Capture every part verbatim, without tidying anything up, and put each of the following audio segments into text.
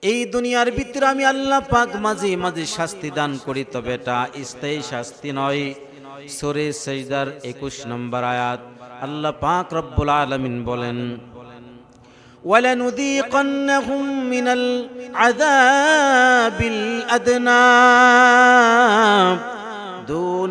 এই দুনিয়ার ভিতরে আমি আল্লাহ পাক মাঝে মাঝে শাস্তি দান করি, তবে এটা স্থায়ী শাস্তি নয়। সূরা সাজদার একুশ নম্বর আয়াত আল্লাহ পাক রব্বুল আলামিন বলেন, وَلَنُذِيقَنَّهُم مِّنَ الْعَذَابِ الْأَدْنَى دُونَ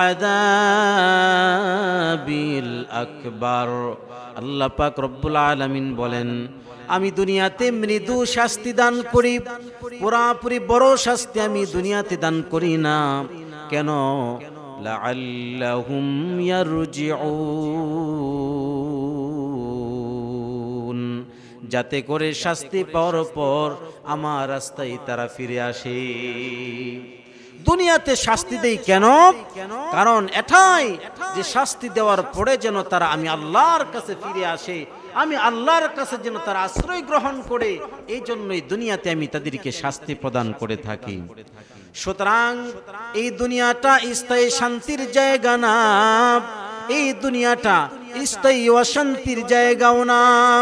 الْعَذَابِ الْأَكْبَرِ। আল্লাহ পাক রব্বুল আলামিন বলেন, আমি দুনিয়াতে মৃদু শাস্তি দান করি, পুরাপুরি বড় শাস্তি আমি দুনিয়াতে দান করি না। কেন? লাআল্লাহুম ইয়ারজিউন, যাতে করে শাস্তি পাওয়ার পর আমার রাস্তায় তারা ফিরে আসে। দুনিয়াতে শাস্তি দেই কেন? কারণ এটাই যে শাস্তি দেওয়ার পরে যেন তারা আমি আল্লাহর কাছে ফিরে আসে, আমি আল্লাহর কাছে যেন তারা আশ্রয় গ্রহণ করে, এই জন্যই দুনিয়াতে আমি তাদেরকে শাস্তি প্রদান করে থাকি। সুতরাং এই দুনিয়াটা স্থায়ী শান্তির জায়গা না, এই দুনিয়াটা স্থায়ী অশান্তির জায়গাও না।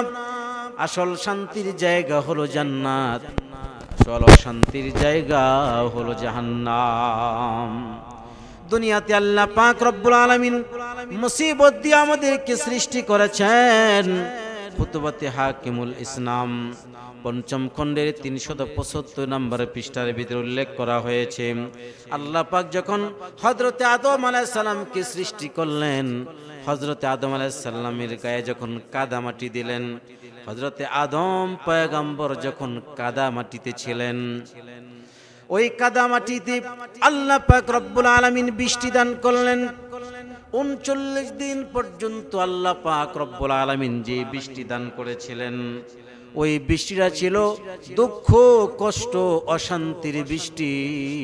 আসল শান্তির জায়গা হলো জান্নাত, আসল অশান্তির জায়গা হলো জাহান্নাম। দুনিয়াতে আল্লাহ পাক রব্বুল আলামিন মুসিবত দিয়ে আমাদেরকে সৃষ্টি করেছেন। ফুতুহাতে হাকিমুল ইসলাম পঞ্চম খণ্ডের তিনশত পঁচাত্তর নম্বর পৃষ্ঠার ভিতরে উল্লেখ করা হয়েছে, আল্লাহ পাক যখন হযরতে আদম আলাইহিস সালামকে সৃষ্টি করলেন, হযরতে আদম আলাইহিস সালামের গায়ে যখন কাদা মাটি দিলেন, হযরতে আদম পয়গম্বর যখন কাদা মাটিতে ছিলেন, ওই কাদা মাটিতে আল্লাহ পাক রব্বুল আলামিন বৃষ্টি দান করলেন। উনচল্লিশ দিন পর্যন্ত আল্লাহ পাক রব্বুল আলামিন যে বৃষ্টি দান করেছিলেন, ওই বৃষ্টিটা ছিল দুঃখ, কষ্ট, অশান্তির বৃষ্টি।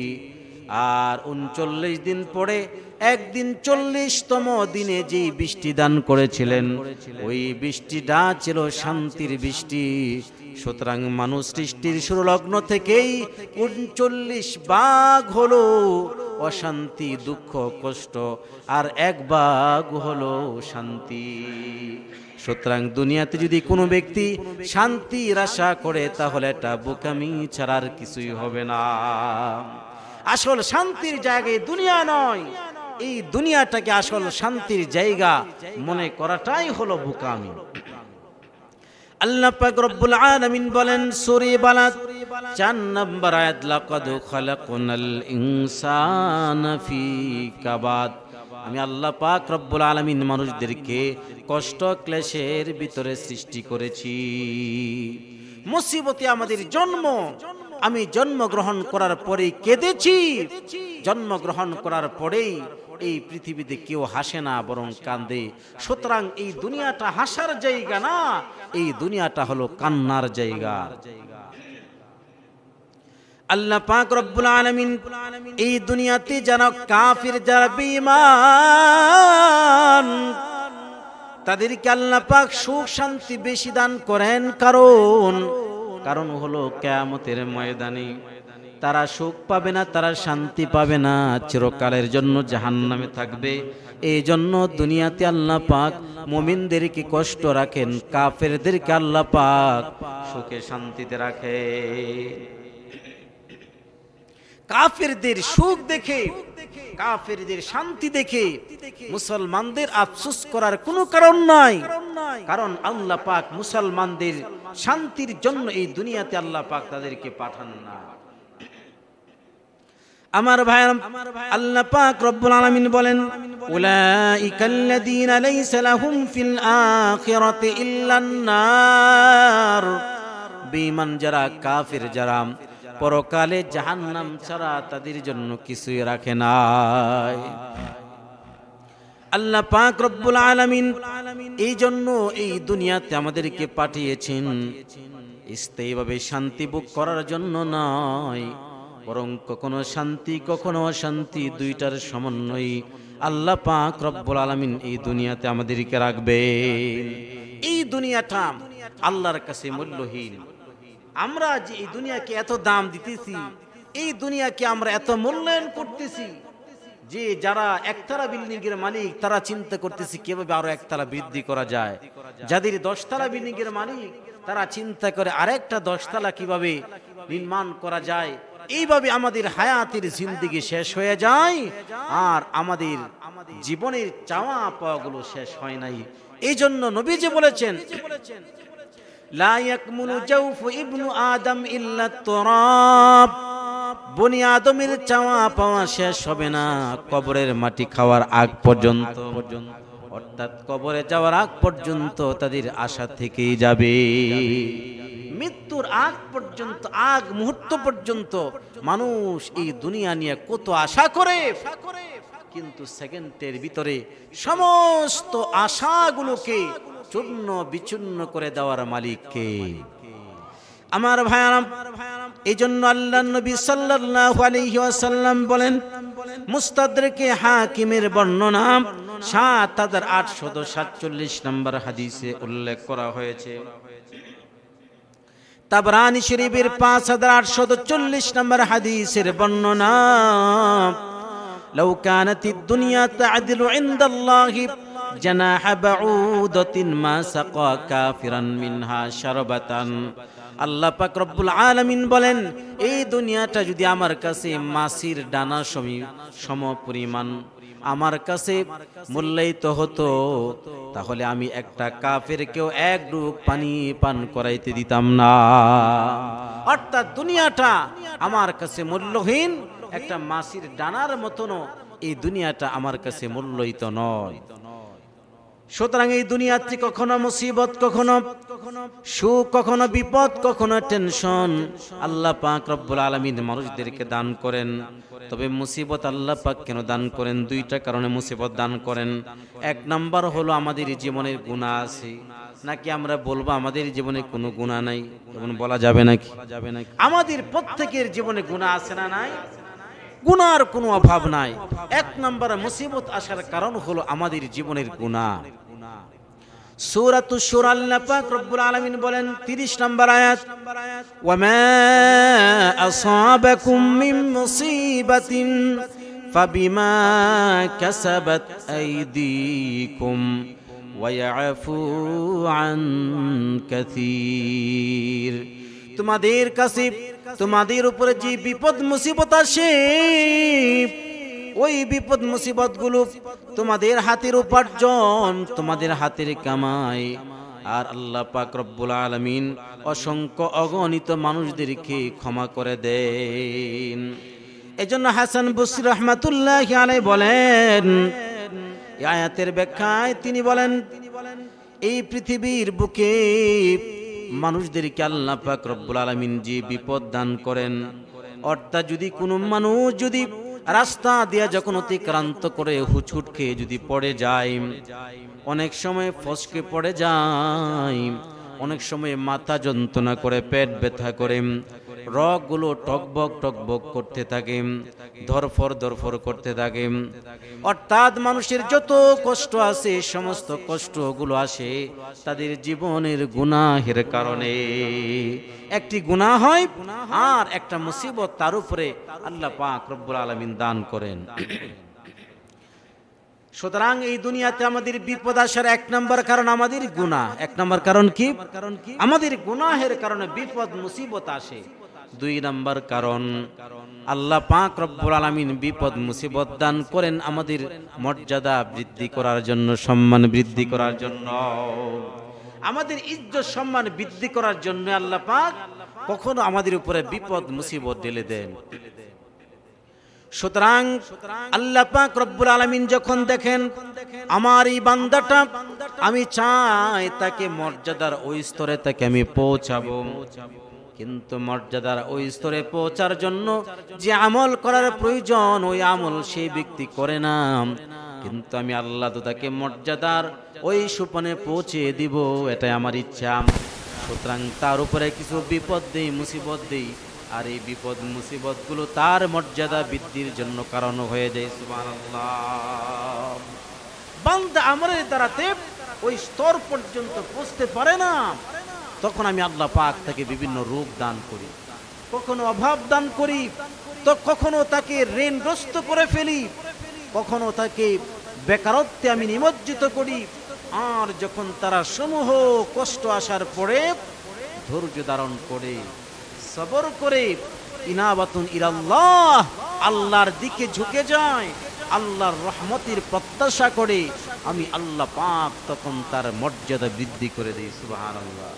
আর উনচল্লিশ দিন পরে একদিন চল্লিশতম দিনে যে বৃষ্টি দান করেছিলেন, ওই বৃষ্টিটা ছিল শান্তির বৃষ্টি। সুতরাং মানুষ সৃষ্টির শুরু লগ্ন থেকেই উনচল্লিশ ভাগ হলো অশান্তি, দুঃখ, কষ্ট, আর এক ভাগ হলো শান্তি। সুতরাং দুনিয়াতে যদি কোনো ব্যক্তি শান্তির আশা করে, তাহলে এটা বোকামি ছাড়ার কিছুই হবে না। আসল শান্তির জায়গায় দুনিয়া নয়, এই দুনিয়াটাকে আসল শান্তির জায়গা মনে করাটাই হলো বোকামি। আল্লাহ পাক রব্বুল আলামিন বলেন সূরা বালাদ চার নম্বর আয়াত, লাকাদ খালাকনাল ইনসানা ফি কাবাদ। আমি আল্লাহ পাক রব্বুল আলামিন মানুষদেরকে কষ্ট ক্লেশের ভিতরে সৃষ্টি করেছি। মুসিবতে আমাদের জন্ম, আমি জন্মগ্রহণ করার পরেই কেঁদেছি। জন্মগ্রহণ করার পরেই এই পৃথিবীতে কেউ হাসে না, বরং কান্দে। সুতরাং এই দুনিয়াটা হাসার জায়গা না, এই দুনিয়াটা হলো কান্নার জায়গা। আল্লাহ পাক রব্বুল আলামিন এই দুনিয়াতে যারা কাফির, যারা বেঈমান, তাদেরকে আল্লাহ পাক সুখ শান্তি বেশি দান করেন। কারণ কারণ হলো কিয়ামতের ময়দানে তারা সুখ পাবে না, তারা শান্তি পাবে না, চিরকালের জন্য জাহান্নামে থাকবে। এই জন্য দুনিয়াতে আল্লাহ পাক মুমিনদেরকে কষ্ট রাখেন, কাফেরদেরকে আল্লাহ পাক সুখে শান্তিতে রাখে। কাফেরদের সুখ দেখে, কাফেরদের শান্তি দেখে মুসলমানদের আফসোস করার কোনো কারণ নাই। কারণ আল্লাহ পাক মুসলমানদের শান্তির জন্য এই দুনিয়াতে আল্লাহ পাক তাদেরকে পাঠান না। আমার ভাইরা, আল্লাহ পাক রব্বুল আলামিন বলেন, উলাইকাল্লাযীনা লাইসা লাহুম ফিল আখিরাতি ইল্লান নার। বেঈমান যারা, কাফির যারা, পরকালে জাহান্নাম ছাড়া তাদের জন্য কিছুই রাখে নাই। আল্লাহ পাক রব্বুল আলামিন এই জন্য এই দুনিয়াতে আমাদেরকে পাঠিয়েছেন স্থায়ীভাবে শান্তি ভোগ করার জন্য নয়, বরং কখনো শান্তি কখনো অশান্তি, দুইটার সমন্বয় আল্লাহ পাক রব্বুল আলামিন এই দুনিয়াতে আমাদেরকে রাখবে। এই দুনিয়াটা আল্লাহর কাছে মূল্যহীন। আমরা যে এই দুনিয়াকে এত দাম দিতেছি, এই দুনিয়াকে আমরা এত মূল্যায়ন করতেছি, যে যারা একতলা বিল্ডিং এর মালিক তারা চিন্তা করতেছি কিভাবে আরো একতলা বৃদ্ধি করা যায়। যাদের দশতলা বিল্ডিং এর মালিক তারা চিন্তা করে আরেকটা দশতলা কিভাবে নির্মাণ করা যায়, এইভাবে আমাদের হায়াতের জিন্দেগি শেষ হয়ে যায় আর আমাদের জীবনের চাওয়া পাওয়াগুলো শেষ হয় নাই। এই জন্য নবীজি বলেছেন, লা ইয়াকমুলু জাওফু ইবনু আদম ইল্লা তুরাব, বনি আদমের চাওয়া পাওয়া শেষ হবে না কবরের মাটি খাওয়ার আগ পর্যন্ত, অর্থাৎ কবরে যাওয়ার আগ পর্যন্ত তাদের আশা থেকেই যাবে। মৃত্যুর আগ পর্যন্ত, আগ মুহূর্ত পর্যন্ত মানুষ এই দুনিয়া নিয়ে কত আশা করে, কিন্তু সেকেন্ডের ভিতরে সমস্ত আশাগুলোকে চূর্ণ বিচূর্ণ করে দেওয়ার মালিক কে? আমার ভাইয়ারা, এই জন্য আল্লাহর নবী সাল্লাল্লাহু আলাইহি ওয়াসাল্লাম বলেন, মুস্তাদরিকে হাকিমের বর্ণনা সাত হাজার আটশত সাতচল্লিশ নম্বর হাদিসে উল্লেখ করা হয়েছে। তাবরানী শরীফের পাঁচ হাজার আটশত চল্লিশ নম্বর হাদিসের বর্ণনা, লাউ কানাতিদ দুনিয়া তা'দিলু ইনদাল্লাহি জানাহা বাউদাতিন মা সাকা কাফিরান মিনহা শারবাতান। আল্লাহ পাক রব্বুল আলামিন বলেন, এই দুনিয়াটা যদি আমার কাছে মাছির ডানা সম পরিমাণ আমার কাছে মূল্যায়িত হতো, তাহলে আমি একটা কাফেরকেও এক ডুব পানি পান করাইতে দিতাম না। অর্থাৎ দুনিয়াটা আমার কাছে মূল্যহীন, একটা মাছির ডানার মতনও এই দুনিয়াটা আমার কাছে মূল্যায়িত নয়। সুতরাং এই দুনিয়াতে কখনো মুসিবত, কখনো সুখ, কখনো বিপদ, কখনো টেনশন আল্লাহ পাক রব্বুল আলামিন মানুষদেরকে দান করেন। তবে মুসিবত আল্লাহ পাক কেন দান করেন? দুইটা কারণে মুসিবত দান করেন। এক নাম্বার হলো আমাদের জীবনের গুনাহ আছে, নাকি আমরা বলবো আমাদের জীবনে কোনো গুনাহ নাই? এমন বলা যাবে নাকি? আমাদের প্রত্যেকের জীবনে গুনাহ আছে না নাই? গুনার কোনো অভাব নাই। এক নম্বরে মুসিবত আসার কারণ হলো আমাদের জীবনের গুনাহ। সূরাতুশ শুরা আল্লাহ পাক রব্বুল আলামিন বলেন তিরিশ নম্বর আয়াত, ওয়া মা আসাবাকুম মিন মুসিবাতিন ফাবিমা কাসাবাত আইদিকুম ওয়া ইয়াফু আন কাসীর। তোমাদের কাছে, তোমাদের উপরে যে বিপদ মুসিবত আসে, ওই বিপদ মুসিবত গুলো তোমাদের হাতের উপার্জন, তোমাদের হাতের কামাই। আর আল্লাহ পাক রব্বুল আলামিন অসংখ্য অগণিত মানুষদেরকে ক্ষমা করে দেন। এজন্য হাসান বসরি রাহমাতুল্লাহি আলাইহি বলেন, এই আয়াতের ব্যাখ্যায় তিনি বলেন, এই পৃথিবীর বুকে মানুষদেরকে আল্লাহ পাক রব্বুল আলামিন যে বিপদ দান করেন, অর্থাৎ যদি কোনো মানুষ যদি রাস্তা দিয়া যখন অতিক্রান্ত করে হুচুট খেয়ে যদি পড়ে যায়, অনেক সময় ফসকে পড়ে যায়, অনেক সময় মাথা যন্ত্রণা করে, পেট ব্যথা করে, রগগুলো টকবক টকবক করতে থাকে, ধরফর ধরফর করতে থাকে। অর্থাৎ মানুষের যত কষ্ট আছে সমস্ত কষ্টগুলো আসে তাদের জীবনের গুনাহের কারণে। একটি গুনাহ হয় আর একটা মুসিবত তার উপরে আল্লাহ পাক রব্বুল আলামিন দান করেন। সুতরাং এই দুনিয়াতে আমাদের বিপদ আসার এক নম্বর কারণ আমাদের গুনাহ। এক নম্বর কারণ কি? আমাদের গুনাহের কারণে বিপদ মুসিবত আসে। দুই নম্বর কারণ আল্লাহ পাক রব্বুল আলামিন বিপদ মুসিবত দান করেন আমাদের মর্যাদা বৃদ্ধি করার জন্য, সম্মান বৃদ্ধি করার জন্য, আমাদের ইজ্জত সম্মান বৃদ্ধি করার জন্য আল্লাহ পাক কখনো আমাদের উপরে বিপদ মুসিবত ঢেলে দেন। সুতরাং আল্লাহ পাক রব্বুল আলামিন যখন দেখেন আমার এই বান্দাটা, আমি চাই তাকে মর্যাদার ওই স্তরে তাকে আমি পৌঁছাবো, কিন্তু মর্যাদার ওই স্তরে পৌঁছার জন্য যে আমল করার প্রয়োজন ওই আমল সেই ব্যক্তি করে না, কিন্তু আমি আল্লাহ তো তাকে মর্যাদার ওই সোপানে পৌঁছে দিব, এটাই আমার ইচ্ছা। সুতরাং তার উপরে কিছু বিপদ দেই, মুসিবত দেই, আর এই বিপদ মুসিবত গুলো তার মর্যাদা বৃদ্ধির জন্য কারণ হয়ে যায়। সুবহানাল্লাহ। বান্দা আমলের দ্বারাতে ওই স্তর পর্যন্ত পৌঁছতে পারে না, তখন আমি আল্লাহ পাক তাকে বিভিন্ন রোগ দান করি, কখনো অভাব দান করি, তো কখনো তাকে ঋণগ্রস্ত করে ফেলি, কখনো তাকে বেকারত্বে আমি নিমজ্জিত করি। আর যখন তারা সমূহ কষ্ট আসার পরে ধৈর্য ধারণ করে সবর করে ইনাবাতুন ইলাল্লাহ, আল্লাহর দিকে ঝুঁকে যায়, আল্লাহর রহমতের প্রত্যাশা করে, আমি আল্লাহ পাক তখন তার মর্যাদা বৃদ্ধি করে দিই। সুবহানাল্লাহ।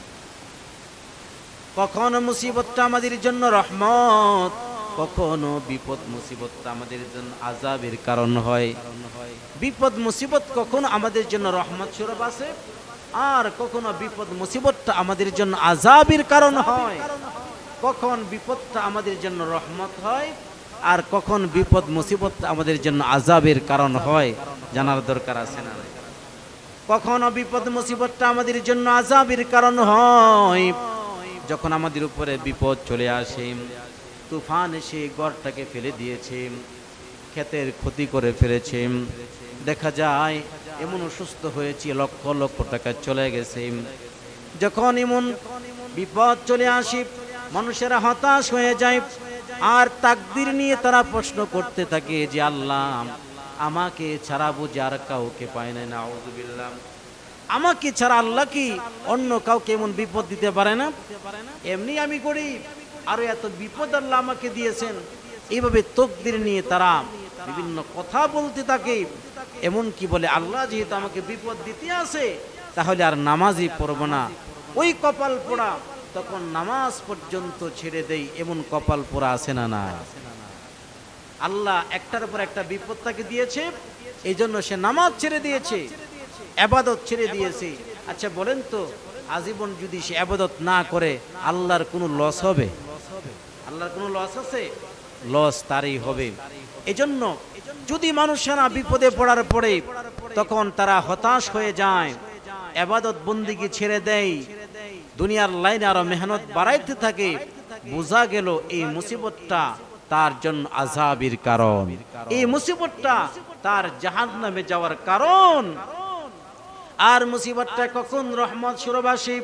কখনো মুসিবতটা আমাদের জন্য রহমত, কখনো বিপদ মুসিবতটা আমাদের জন্য আযাবের কারণ হয়। বিপদ মুসিবত কখনো আমাদের জন্য রহমত স্বরূপ আসে, আর কখনো বিপদ মুসিবতটা আমাদের জন্য আযাবের কারণ হয়। কখন বিপদটা আমাদের জন্য রহমত হয়, আর কখন বিপদ মুসিবতটা আমাদের জন্য আযাবের কারণ হয়, জানার দরকার আছে না? কখনো বিপদ মুসিবতটা আমাদের জন্য আযাবের কারণ হয় যখন আমাদের উপরে বিপদ চলে আসে, তুফান এসে ঘরটাকে ফেলে দিয়েছে, ক্ষেতের ক্ষতি করে ফেলেছে, দেখা যায় এমন অসুস্থ হয়েছে, লক্ষ লক্ষ টাকা চলে গেছে। যখন এমন বিপদ চলে আসে, মানুষেরা হতাশ হয়ে যায়, আর তাকদীর নিয়ে তারা প্রশ্ন করতে থাকে যে আল্লাহ আমাকে ছাড়া বুঝে আর কাউকে পায় না। নাউযুবিল্লাহ। আমাকে ছাড়া আল্লাহ কি অন্য কাউকে এমন বিপদ দিতে পারে না? এমনি আমি গরিব, আরো এত বিপদ আল্লাহ আমাকে দিয়েছেন। এইভাবে তাকদীর নিয়ে তারা বিভিন্ন কথা বলতে থাকে। এমন কি বলে, আল্লাহ যেহেতু আমাকে বিপদ দিতে আসে, তাহলে আর নামাজই পড়ব না। ওই কপাল পোড়া, তখন নামাজ পর্যন্ত ছেড়ে দেই, এমন কপাল পোড়া আছে না? না। আল্লাহ একটার পর একটা বিপদ তাকে দিয়েছে, এই জন্য সে নামাজ ছেড়ে দিয়েছে, ইবাদত ছেড়ে দিয়েছে। আচ্ছা বলেন তো, আজীবন যদি সে ইবাদত না করে, আল্লাহর কোনো লস হবে? আল্লাহর কোনো লস আছে? লস তারই হবে। এজন্য যদি মানুষেরা বিপদে পড়ার পরে তখন তারা হতাশ হয়ে যায়, ইবাদত বন্দেগী ছেড়ে দেয়, দুনিয়ার লাইনে আরো মেহনত বাড়াইতে থাকে, বোঝা গেল এই মুসিবতটা তার জন্য আযাবের কারণ, এই মুসিবতটা তার জাহান্নামে যাওয়ার কারণ। আর মুসিবতটা কখন রহমত স্বরূপ আসে?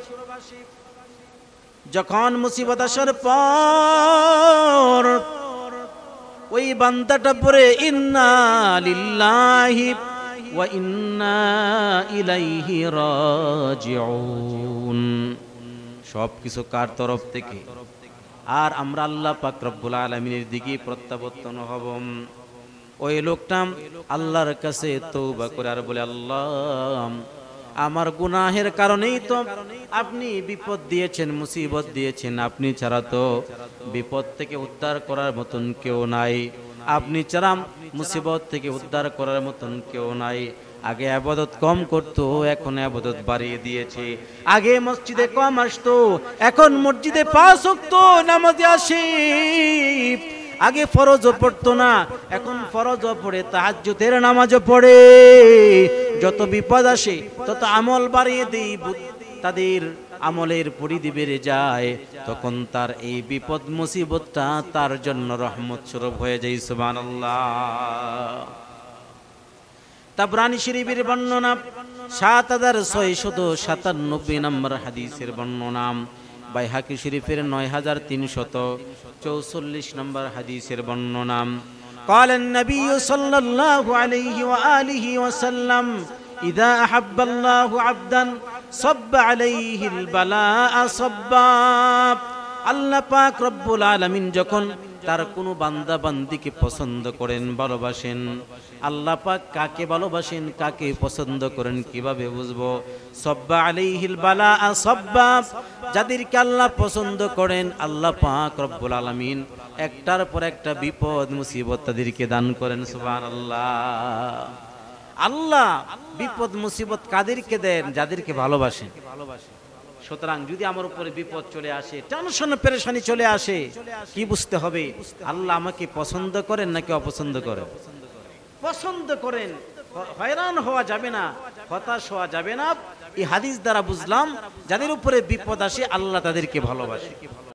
যখন মুসিবত আসার পর ওই বান্দাটা পড়ে ইন্না লিল্লাহি ওয়া ইন্না ইলাইহি রাজিউন, সব কিছু কার তরফ থেকে? আর আমরা আল্লাহ পাক রব্বুল আলামিনের দিকে প্রত্যাবর্তন হব। ওই লোকটা আল্লাহর কাছে তওবা করে আর বলে, আল্লাহ আমার গুনাহের কারণেই তো আপনি বিপদ দিয়েছেন, মুসিবত দিয়েছেন, আপনি ছাড়া তো বিপদ থেকে উদ্ধার করার মতন কেউ নাই, আপনি ছাড়া মুসিবত থেকে উদ্ধার করার মতন কেউ নাই। আগে ইবাদত কম করতো, এখন ইবাদত বাড়িয়ে দিয়েছে। আগে মসজিদে কম আসতো, এখন মসজিদে পাঁচ ওয়াক্ত নামাজে আসে। আগে ফরজও পড়তো না, এখন ফরজও পড়ে, তাহাজ্জুদের নামাজও পড়ে। যত বিপদ আসে তত আমল বাড়িয়ে দেই, তাদের আমলের পরিধি বেড়ে যায়, তখন তার এই বিপদ মুসিবতটা তার জন্য রহমত স্বরূপ হয়ে যায়। সুবহানাল্লাহ। তাবরানী শরীফের বর্ণনা সাত হাজার ছয়শত সাতানব্বই নম্বর হাদিসের বর্ণনা, বাইহাকি শরীফের নয় হাজার তিনশত চৌচল্লিশ নম্বর হাদিসের বর্ণনা। قال النبي صلى الله عليه وآله وسلم إذا أحب الله عبدا صب عليه البلاء صبا। আল্লাহ পাক রব্বুল আলামিন যখন তার কোনো বান্দা বান্দিকে পছন্দ করেন, ভালোবাসেন, আল্লাহ পাক কাকে ভালোবাসেন, কাকে পছন্দ করেন কিভাবে বুঝবো? সাব্বা আলাইহিল বালা সাব্বা, যাদেরকে আল্লাহ পছন্দ করেন আল্লাহ পাক রব্বুল আলামিন একটার পর একটা বিপদ মুসিবত তাদেরকে দান করেন। সুবহানাল্লাহ। আল্লাহ বিপদ মুসিবত কাদেরকে দেন? যাদেরকে ভালোবাসেন। সুতরাং যদি আমার উপরে বিপদ চলে আসে, টেনশন পেরেশানি চলে আসে, কি বুঝতে হবে? আল্লাহ আমাকে পছন্দ করেন নাকি অপছন্দ করেন? পছন্দ করেন। হয়রান হওয়া যাবে না, হতাশ হওয়া যাবে না। এই হাদিস দ্বারা বুঝলাম যাদের উপরে বিপদ আসে আল্লাহ তাদেরকে ভালোবাসে।